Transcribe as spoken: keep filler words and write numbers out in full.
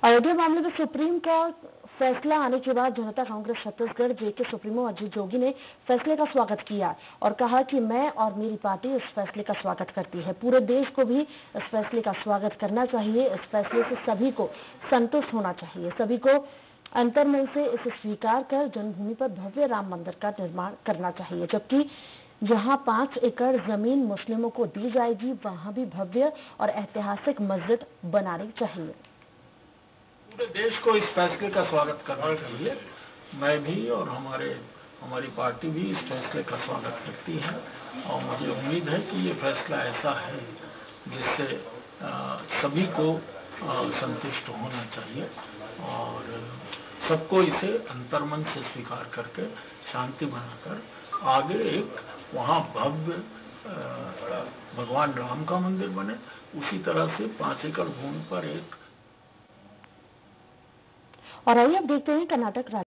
अयोध्या मामले में सुप्रीम का फैसला आने के बाद जनता कांग्रेस छत्तीसगढ़ जे के सुप्रीमो अजीत जोगी ने फैसले का स्वागत किया और कहा कि मैं और मेरी पार्टी इस फैसले का स्वागत करती है। पूरे देश को भी इस फैसले का स्वागत करना चाहिए। इस फैसले से सभी को संतुष्ट होना चाहिए। सभी को अंतर्मन से इसे स्वीकार कर जन्मभूमि पर भव्य राम मंदिर का निर्माण करना चाहिए, जबकि जहां पांच एकड़ जमीन मुस्लिमों को दी जाएगी वहां भी भव्य और ऐतिहासिक मस्जिद बनानी चाहिए। पूरे देश को इस फैसले का स्वागत करना चाहिए। मैं भी और हमारे हमारी पार्टी भी इस फैसले का स्वागत करती है और मुझे उम्मीद है कि ये फैसला ऐसा है जिससे सभी को संतुष्ट होना चाहिए और सबको इसे अंतर्मन से स्वीकार करके शांति बनाकर आगे एक वहाँ भव्य भगवान राम का मंदिर बने। उसी तरह से पांच एकड़ भूमि पर एक और आइए अब देखते हैं कर्नाटक